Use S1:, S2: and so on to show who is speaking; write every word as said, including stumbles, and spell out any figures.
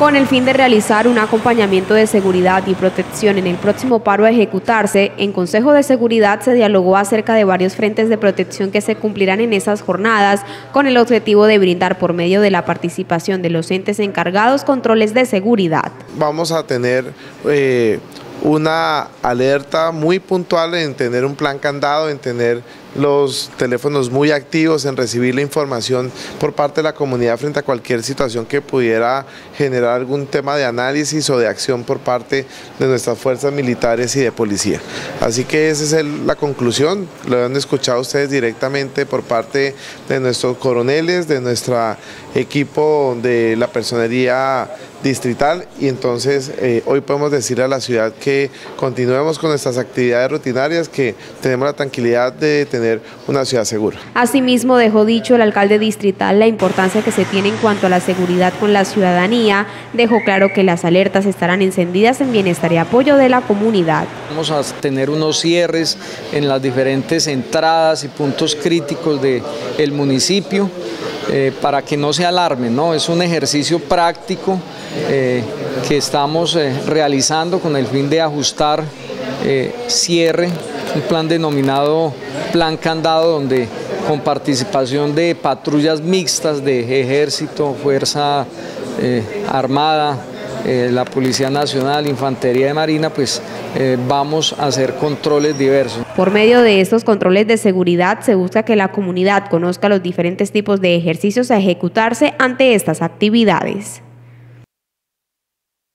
S1: Con el fin de realizar un acompañamiento de seguridad y protección en el próximo paro a ejecutarse, en Consejo de Seguridad se dialogó acerca de varios frentes de protección que se cumplirán en esas jornadas, con el objetivo de brindar por medio de la participación de los entes encargados controles de seguridad.
S2: Vamos a tener eh, una alerta muy puntual en tener un plan candado, en tener los teléfonos muy activos, en recibir la información por parte de la comunidad frente a cualquier situación que pudiera generar algún tema de análisis o de acción por parte de nuestras fuerzas militares y de policía. Así que esa es el, la conclusión, lo han escuchado ustedes directamente por parte de nuestros coroneles, de nuestro equipo de la personería distrital, y entonces eh, hoy podemos decir a la ciudad que continuemos con nuestras actividades rutinarias, que tenemos la tranquilidad de tener una ciudad segura.
S1: Asimismo, dejó dicho el alcalde distrital la importancia que se tiene en cuanto a la seguridad con la ciudadanía. Dejó claro que las alertas estarán encendidas en bienestar y apoyo de la comunidad.
S3: Vamos a tener unos cierres en las diferentes entradas y puntos críticos del municipio eh, para que no se alarmen, ¿no? Es un ejercicio práctico eh, que estamos eh, realizando con el fin de ajustar eh, cierre, un plan denominado Plan Candado, donde con participación de patrullas mixtas de Ejército, Fuerza eh, Armada, eh, la Policía Nacional, Infantería de Marina, pues eh, vamos a hacer controles diversos.
S1: Por medio de estos controles de seguridad se busca que la comunidad conozca los diferentes tipos de ejercicios a ejecutarse ante estas actividades.